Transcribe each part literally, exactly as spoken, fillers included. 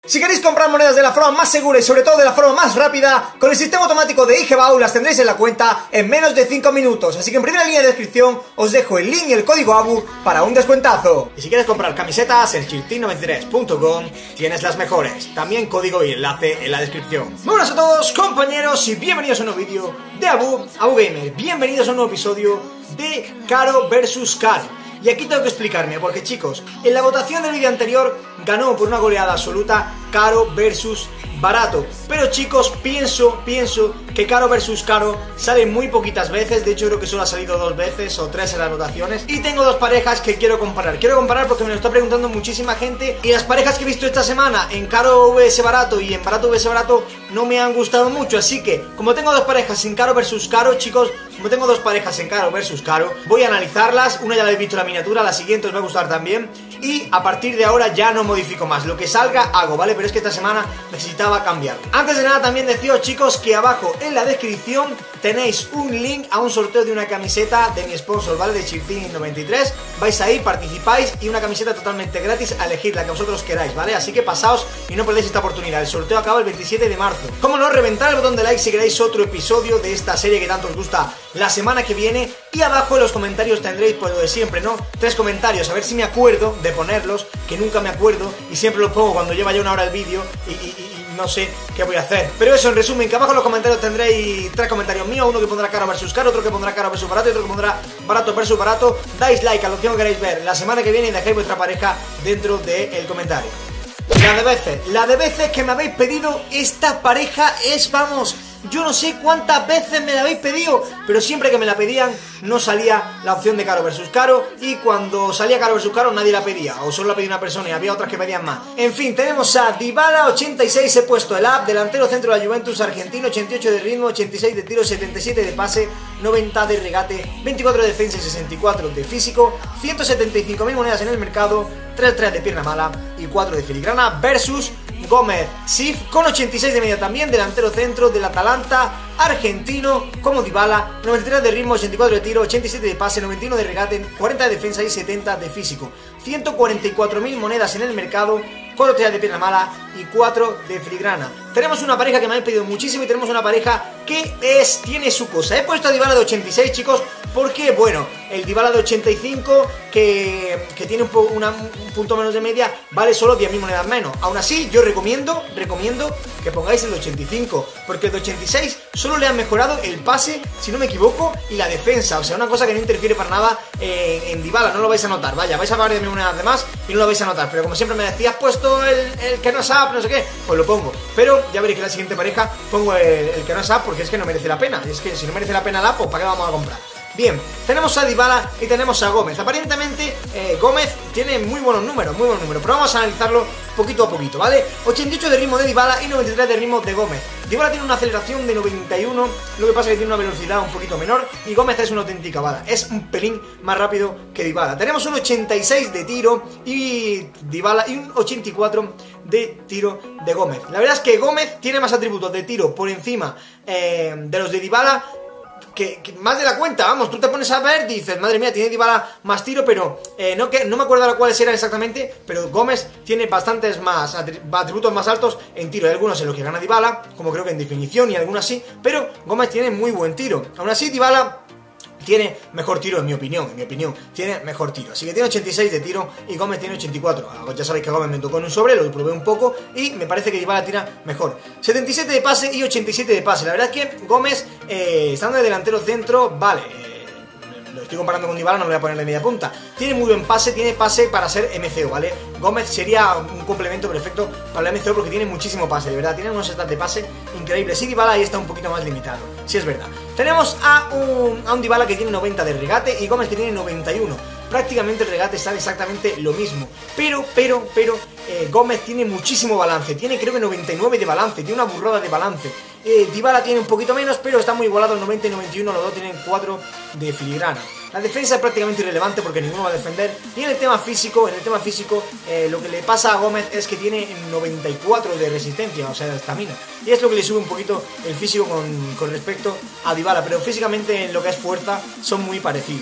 Si queréis comprar monedas de la forma más segura y sobre todo de la forma más rápida, con el sistema automático de IGBAU las tendréis en la cuenta en menos de cinco minutos. Así que en primera línea de descripción os dejo el link y el código A B U para un descuentazo. Y si quieres comprar camisetas en chirtin noventa y tres punto com tienes las mejores. También código y enlace en la descripción. Muy buenas a todos, compañeros, y bienvenidos a un nuevo vídeo de A B U, A B U Gamer. Bienvenidos a un nuevo episodio de Caro versus Caro. Y aquí tengo que explicarme, porque chicos, en la votación del vídeo anterior ganó por una goleada absoluta Caro versus Barato. Pero chicos, pienso, pienso que Caro versus Caro sale muy poquitas veces. De hecho creo que solo ha salido dos veces o tres en las votaciones. Y tengo dos parejas que quiero comparar. Quiero comparar porque me lo está preguntando muchísima gente. Y las parejas que he visto esta semana en Caro vs Barato y en Barato vs Barato no me han gustado mucho. Así que, como tengo dos parejas en Caro versus Caro, chicos, como tengo dos parejas en Caro versus Caro, voy a analizarlas. Una ya la he visto en la miniatura, la siguiente os va a gustar también. Y a partir de ahora ya no modifico más. Lo que salga hago, ¿vale? Pero es que esta semana necesitaba cambiar. Antes de nada también deciros, chicos, que abajo en la descripción tenéis un link a un sorteo de una camiseta de mi sponsor, ¿vale? De chirtin noventa y tres. Vais ahí, participáis y una camiseta totalmente gratis a elegir la que vosotros queráis, ¿vale? Así que pasaos y no perdéis esta oportunidad. El sorteo acaba el veintisiete de marzo. Como no, reventar el botón de like si queréis otro episodio de esta serie que tanto os gusta la semana que viene. Y abajo en los comentarios tendréis, pues lo de siempre, ¿no? Tres comentarios, a ver si me acuerdo de ponerlos, que nunca me acuerdo y siempre los pongo cuando lleva ya una hora el vídeo y, y, y no sé qué voy a hacer. Pero eso, en resumen, que abajo en los comentarios tendréis tres comentarios míos, uno que pondrá Caro versus Caro, otro que pondrá Caro versus Barato y otro que pondrá Barato versus Barato. Dais like a lo que queréis ver la semana que viene y dejéis vuestra pareja dentro del comentario. La de veces, la de veces que me habéis pedido esta pareja es, vamos, yo no sé cuántas veces me la habéis pedido, pero siempre que me la pedían no salía la opción de Caro versus Caro. Y cuando salía Caro versus Caro nadie la pedía, o solo la pedía una persona y había otras que pedían más. En fin, tenemos a Dybala ochenta y seis, he puesto el app, delantero centro de la Juventus argentino, ochenta y ocho de ritmo, ochenta y seis de tiro, setenta y siete de pase, noventa de regate, veinticuatro de defensa y sesenta y cuatro de físico, ciento setenta y cinco mil monedas en el mercado, tres tres de pierna mala y cuatro de filigrana, versus Gómez Sif con ochenta y seis de media también, delantero centro del Atalanta argentino como Dybala, noventa y tres de ritmo, ochenta y cuatro de tiro, ochenta y siete de pase, noventa y uno de regate, cuarenta de defensa y setenta de físico, ciento cuarenta y cuatro mil monedas en el mercado, cuatro tiras de pierna mala y cuatro de filigrana. Tenemos una pareja que me habéis pedido muchísimo y tenemos una pareja que es tiene su cosa. He puesto a Dybala de ochenta y seis, chicos, porque, bueno, el Dybala de ochenta y cinco, que, que tiene un, po, una, un punto menos de media, vale solo diez mil monedas menos. Aún así, yo recomiendo, recomiendo que pongáis el de ochenta y cinco, porque el de ochenta y seis solo le han mejorado el pase, si no me equivoco, y la defensa. O sea, una cosa que no interfiere para nada eh, en Dybala, no lo vais a notar. Vaya, vais a pagar diez mil monedas de más y no lo vais a notar. Pero como siempre me decías, has puesto el, el que no es app, no sé qué, pues lo pongo. Pero ya veréis que la siguiente pareja pongo el, el que no es app, porque es que no merece la pena. Y es que si no merece la pena la app, pues ¿para qué vamos a comprar? Bien, tenemos a Dybala y tenemos a Gómez. Aparentemente eh, Gómez tiene muy buenos números, muy buenos números, pero vamos a analizarlo poquito a poquito, ¿vale? ochenta y ocho de ritmo de Dybala y noventa y tres de ritmo de Gómez. Dybala tiene una aceleración de noventa y uno, lo que pasa es que tiene una velocidad un poquito menor y Gómez es una auténtica bala, es un pelín más rápido que Dybala. Tenemos un ochenta y seis de tiro y Dybala y un ochenta y cuatro de tiro de Gómez. La verdad es que Gómez tiene más atributos de tiro por encima eh, de los de Dybala, Que, que más de la cuenta, vamos, tú te pones a ver, dices, madre mía, tiene Dybala más tiro, pero eh, no, que, no me acuerdo ahora cuáles eran exactamente, pero Gómez tiene bastantes más atributos más altos en tiro. Hay algunos en los que gana Dybala, como creo que en definición y algunos sí, pero Gómez tiene muy buen tiro. Aún así, Dybala tiene mejor tiro, en mi opinión, en mi opinión, tiene mejor tiro. Así que tiene ochenta y seis de tiro y Gómez tiene ochenta y cuatro. Ya sabéis que Gómez me tocó en un sobre, lo probé un poco y me parece que Dybala tira mejor. setenta y siete de pase y ochenta y siete de pase. La verdad es que Gómez, eh, estando de delantero centro, vale, eh, lo estoy comparando con Dybala, no le voy a ponerle media punta. Tiene muy buen pase, tiene pase para ser M C O, ¿vale? Gómez sería un complemento perfecto para el M C O porque tiene muchísimo pase, de verdad, tiene unos stats de pase increíbles. Y Dybala ahí está un poquito más limitado, si es verdad. Tenemos a un, a un Dybala que tiene noventa de regate y Gómez que tiene noventa y uno. Prácticamente el regate está exactamente lo mismo. Pero, pero, pero, eh, Gómez tiene muchísimo balance. Tiene creo que noventa y nueve de balance, tiene una burrada de balance. Eh, Dybala tiene un poquito menos, pero está muy igualado, noventa y noventa y uno, los dos tienen cuatro de filigrana. La defensa es prácticamente irrelevante porque ninguno va a defender. Y en el tema físico, en el tema físico, eh, lo que le pasa a Gómez es que tiene noventa y cuatro de resistencia, o sea, de estamina. Y es lo que le sube un poquito el físico con, con respecto a Dybala, pero físicamente en lo que es fuerza son muy parecidos.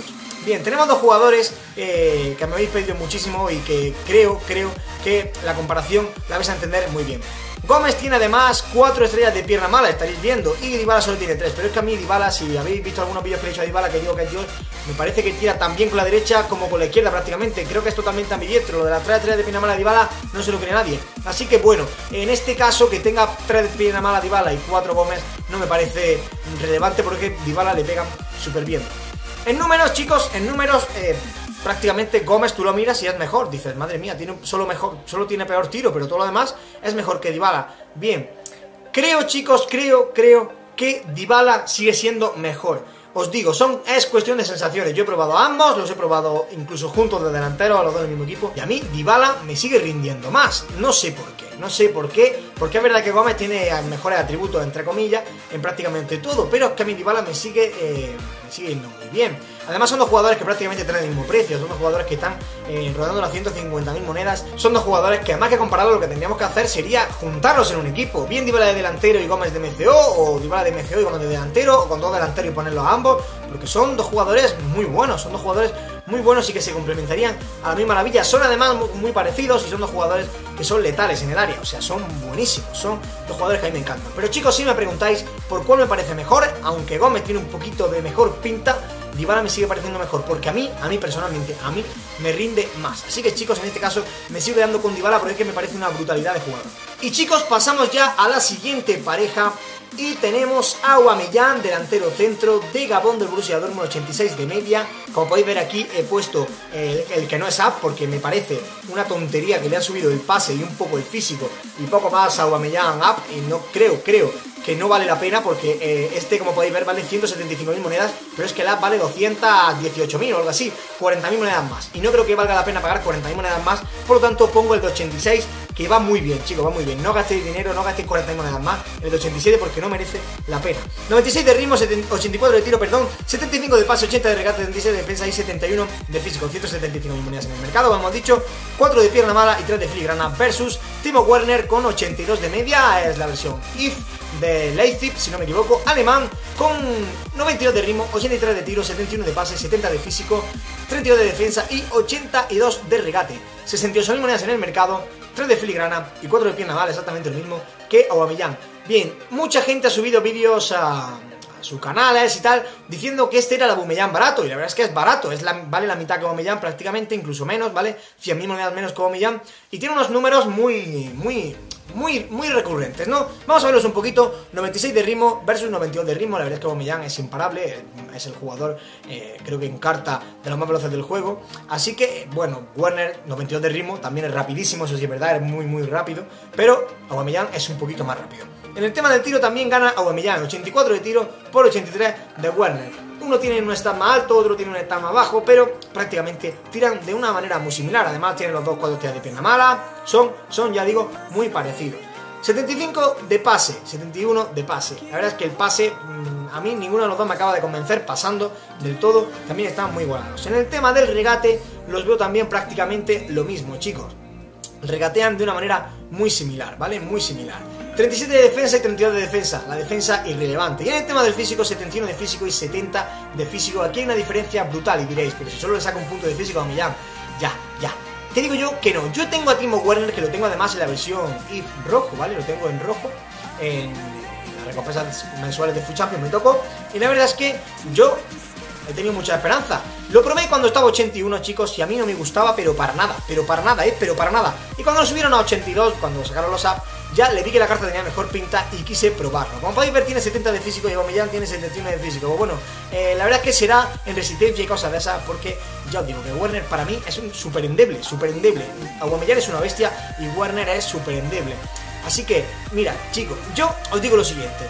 Bien, tenemos dos jugadores eh, que me habéis pedido muchísimo y que creo, creo que la comparación la vais a entender muy bien. Gómez tiene además cuatro estrellas de pierna mala, estaréis viendo, y Dybala solo tiene tres, pero es que a mí Dybala, si habéis visto algunos vídeos que he hecho a Dybala, que digo que es Dios, me parece que tira tan bien con la derecha como con la izquierda prácticamente. Creo que es totalmente ambidiestro. Lo de las tres estrellas de pierna mala de Dybala no se lo cree nadie. Así que bueno, en este caso que tenga tres de pierna mala Dybala y cuatro Gómez no me parece relevante, porque Dybala le pegan súper bien. En números, chicos, en números eh, prácticamente Gómez tú lo miras y es mejor. Dices, madre mía, tiene solo, mejor, solo tiene peor tiro, pero todo lo demás es mejor que Dybala. Bien, creo, chicos, creo, creo que Dybala sigue siendo mejor. Os digo, son, es cuestión de sensaciones. Yo he probado a ambos, los he probado incluso juntos de delantero, a los dos del mismo equipo, y a mí Dybala me sigue rindiendo más. No sé por qué, no sé por qué, porque es verdad que Gómez tiene mejores atributos, entre comillas, en prácticamente todo, pero es que a mí Dybala me sigue, eh, me sigue yendo muy bien. Además son dos jugadores que prácticamente tienen el mismo precio, son dos jugadores que están eh, rodando las ciento cincuenta mil monedas, son dos jugadores que además que compararlo lo que tendríamos que hacer sería juntarlos en un equipo, bien Dybala de delantero y Gómez de M C O, o Dybala de M C O y Gómez de delantero, o con dos delanteros y ponerlos a ambos, porque son dos jugadores muy buenos, son dos jugadores muy buenos y que se complementarían a la misma maravilla. Son además muy, muy parecidos y son dos jugadores que son letales en el área, o sea, son buenísimos, son dos jugadores que a mí me encantan. Pero chicos, si me preguntáis por cuál me parece mejor, aunque Gómez tiene un poquito de mejor pinta, Dybala me sigue pareciendo mejor, porque a mí, a mí personalmente, a mí me rinde más. Así que chicos, en este caso me sigo quedando con Dybala porque es que me parece una brutalidad de jugador. Y chicos, pasamos ya a la siguiente pareja. Y tenemos a Aubameyang, delantero centro de Gabón del Borussia Dortmund, ochenta y seis de media. Como podéis ver aquí he puesto el, el que no es up, porque me parece una tontería que le han subido el pase y un poco el físico y poco más a Aubameyang up, y no creo, creo que no vale la pena, porque eh, este, como podéis ver, vale ciento setenta y cinco mil monedas, pero es que el app vale doscientos dieciocho mil o algo así, cuarenta mil monedas más, y no creo que valga la pena pagar cuarenta mil monedas más. Por lo tanto pongo el de ochenta y seis, que va muy bien, chicos, va muy bien. No gastéis dinero, no gastéis cuarenta mil monedas más, el de ochenta y siete, porque no merece la pena. noventa y seis de ritmo, ochenta y cuatro de tiro, perdón, setenta y cinco de pase, ochenta de regate, setenta y seis de defensa y setenta y uno de físico, ciento setenta y cinco mil monedas en el mercado, como hemos dicho, cuatro de pierna mala y tres de filigrana, versus Timo Werner con ochenta y dos de media, es la versión I F de Leipzig, si no me equivoco, alemán, con noventa y dos de ritmo, ochenta y tres de tiro, setenta y uno de pase, setenta de físico, treinta y dos de defensa y ochenta y dos de regate, sesenta y ocho mil monedas en el mercado, tres de filigrana y cuatro de pierna mala, exactamente lo mismo que Aubameyang. Bien, mucha gente ha subido vídeos a, a sus canales y tal, diciendo que este era el Aubameyang barato, y la verdad es que es barato, es la, vale la mitad que Aubameyang prácticamente, incluso menos, ¿vale? cien mil monedas menos que Aubameyang, y tiene unos números muy, muy... Muy, muy recurrentes, ¿no? Vamos a verlos un poquito. noventa y seis de ritmo versus noventa y dos de ritmo. La verdad es que Aubameyang es imparable, es el jugador, eh, creo que en carta, de los más veloces del juego. Así que, bueno, Werner, noventa y dos de ritmo, también es rapidísimo, eso sí es verdad, es muy, muy rápido. Pero Aubameyang es un poquito más rápido. En el tema del tiro también gana Aubameyang, ochenta y cuatro de tiro por ochenta y tres de Werner. Uno tiene un stat más alto, otro tiene un stat más bajo, pero prácticamente tiran de una manera muy similar. Además tienen los dos cuatro tiras de pierna mala, son, son, ya digo, muy parecidos. setenta y cinco de pase, setenta y uno de pase. La verdad es que el pase, mmm, a mí ninguno de los dos me acaba de convencer, pasando del todo, también están muy igualados. En el tema del regate, los veo también prácticamente lo mismo, chicos. Regatean de una manera muy similar, ¿vale? Muy similar. treinta y siete de defensa y treinta y dos de defensa, la defensa irrelevante. Y en el tema del físico, setenta y uno de físico y setenta de físico. Aquí hay una diferencia brutal y diréis, pero si solo le saca un punto de físico a Aubameyang, ya, ya. Te digo yo que no, yo tengo a Timo Werner, que lo tengo además en la versión I F rojo, ¿vale? Lo tengo en rojo, en las recompensas mensuales de Foot Champions me tocó, y la verdad es que yo he tenido mucha esperanza. Lo probé cuando estaba ochenta y uno, chicos, y a mí no me gustaba, pero para nada, pero para nada, eh, pero para nada. Y cuando lo subieron a ochenta y dos, cuando sacaron los apps, ya le vi que la carta tenía mejor pinta y quise probarlo. Como podéis ver, tiene setenta de físico y Aubameyang tiene setenta y uno de físico. Bueno, eh, la verdad es que será en resistencia y cosas de esas, porque ya os digo que Werner para mí es un súper endeble, súper endeble. Aubameyang es una bestia y Werner es súper endeble. Así que, mira, chicos, yo os digo lo siguiente.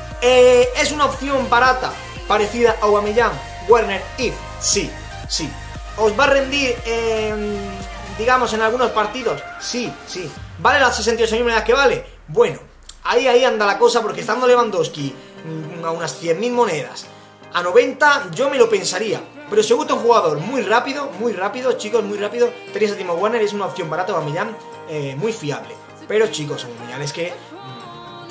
Eh, ¿Es una opción barata parecida a Aubameyang? Werner If, sí, sí. ¿Os va a rendir, eh, digamos, en algunos partidos? Sí, sí. ¿Vale las sesenta y ocho mil monedas que vale? Bueno, ahí, ahí anda la cosa, porque estando Lewandowski a unas cien mil monedas, a noventa yo me lo pensaría. Pero si os gusta un jugador muy rápido, muy rápido, chicos, muy rápido, tenéis a Timo Werner, es una opción barata, Aubameyang, eh, muy fiable. Pero chicos, Aubameyang es que...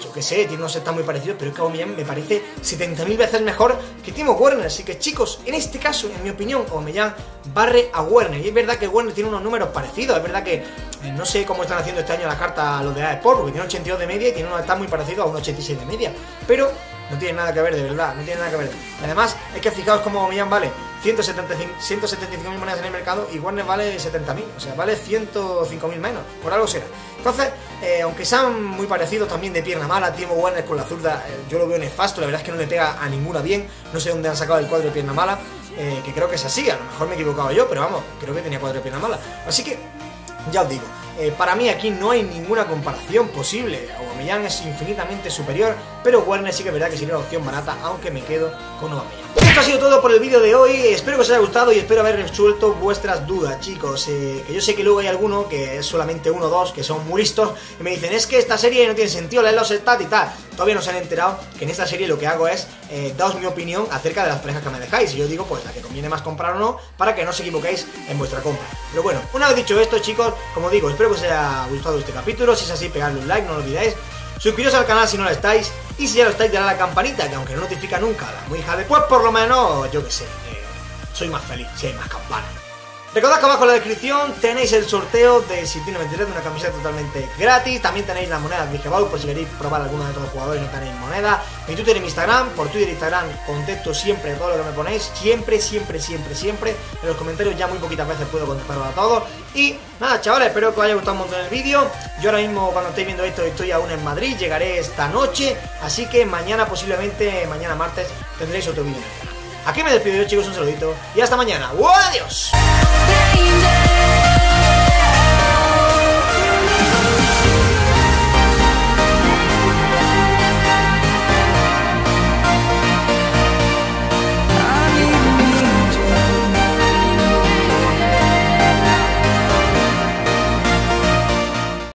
yo qué sé, tiene unos stats muy parecidos, pero es que Aubameyang me parece setenta mil veces mejor que Timo Werner. Así que chicos, en este caso, en mi opinión, Aubameyang barre a Werner. Y es verdad que Werner tiene unos números parecidos, es verdad que eh, no sé cómo están haciendo este año la carta a los de Sport, porque tiene ochenta y dos de media y tiene unos stats muy parecidos a un ochenta y seis de media, pero no tiene nada que ver, de verdad, no tiene nada que ver. Y además, es que fijaos cómo Aubameyang vale ciento setenta y cinco mil monedas en el mercado y Werner vale setenta mil, o sea, vale ciento cinco mil menos, por algo será. Entonces, eh, aunque sean muy parecidos también de pierna mala, Timo Werner con la zurda, eh, yo lo veo nefasto, la verdad es que no le pega a ninguna bien, no sé dónde han sacado el cuadro de pierna mala, eh, que creo que es así, a lo mejor me he equivocado yo, pero vamos, creo que tenía cuadro de pierna mala. Así que, ya os digo, eh, para mí aquí no hay ninguna comparación posible. Aubameyang es infinitamente superior, pero Werner sí que es verdad que sería una opción barata, aunque me quedo con Aubameyang. Esto ha sido todo por el vídeo de hoy, espero que os haya gustado y espero haber resuelto vuestras dudas, chicos, eh, que yo sé que luego hay alguno, que es solamente uno o dos, que son muy listos, y me dicen, es que esta serie no tiene sentido, leer los stats y tal. Todavía no se han enterado que en esta serie lo que hago es eh, daros mi opinión acerca de las parejas que me dejáis, y yo digo, pues la que conviene más comprar o no, para que no os equivoquéis en vuestra compra. Pero bueno, una vez dicho esto, chicos, como digo, espero que os haya gustado este capítulo, si es así, pegadle un like, no lo olvidéis. Suscribiros al canal si no lo estáis, y si ya lo estáis, darle a la campanita, que aunque no notifica nunca a la muy hija de, pues por lo menos, yo que sé, eh, soy más feliz si hay más campanas. Recordad que abajo en la descripción tenéis el sorteo de Sitino veintitrés de una camiseta totalmente gratis. También tenéis las monedas de IGBAU por si queréis probar alguno de todos los jugadores y no tenéis moneda. Mi Twitter y mi Instagram, por Twitter e Instagram contesto siempre todo lo que me ponéis. Siempre, siempre, siempre, siempre. En los comentarios ya muy poquitas veces puedo contestaros a todos. Y nada, chavales, espero que os haya gustado un montón el vídeo. Yo ahora mismo, cuando estéis viendo esto, estoy aún en Madrid. Llegaré esta noche. Así que mañana, posiblemente, mañana martes, tendréis otro vídeo en el canal. Aquí me despido yo, chicos, un saludito y hasta mañana. ¡Adiós!